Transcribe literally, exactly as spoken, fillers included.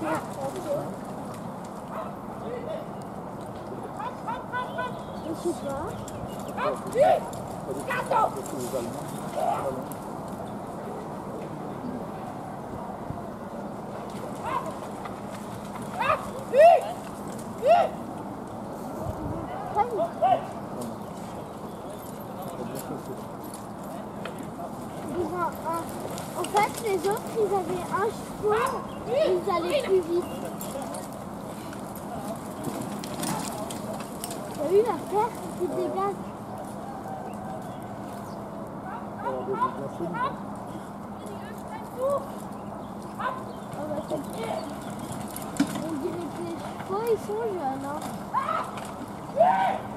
Je sais pas. En fait, les autres, ils avaient un cheval, ils allaient plus vite. Il y a eu la terre qui dégage. On dirait que les chevaux, ils sont jeunes. Hein.